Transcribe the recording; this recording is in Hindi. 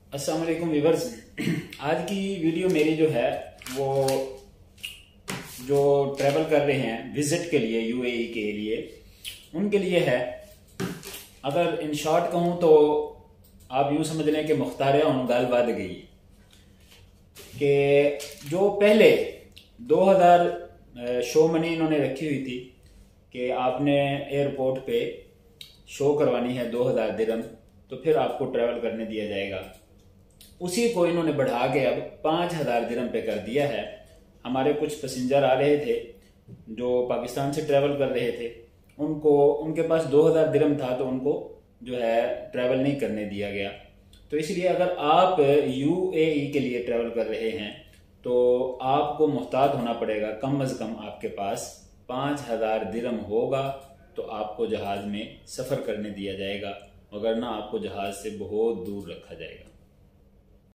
अस्सलाम वालेकुम व्यूअर्स। आज की वीडियो मेरी जो है वो जो ट्रैवल कर रहे हैं विजिट के लिए यूएई के लिए उनके लिए है। अगर इन शॉर्ट कहूँ तो आप यूँ समझ लें कि मुख्तार गल बद गई कि जो पहले 2000 शो मनी इन्होंने रखी हुई थी कि आपने एयरपोर्ट पे शो करवानी है 2000 दिरहम तो फिर आपको ट्रैवल करने दिया जाएगा। उसी को इन्होंने बढ़ा के अब 5000 दिरहम पे कर दिया है। हमारे कुछ पैसेंजर आ रहे थे जो पाकिस्तान से ट्रैवल कर रहे थे, उनको उनके पास 2000 दिरहम था तो उनको जो है ट्रैवल नहीं करने दिया गया। तो इसलिए अगर आप यूएई के लिए ट्रैवल कर रहे हैं तो आपको मुहतात होना पड़ेगा। कम अज कम आपके पास 5000 दिरहम होगा तो आपको जहाज में सफ़र करने दिया जाएगा, वगरना आपको जहाज से बहुत दूर रखा जाएगा।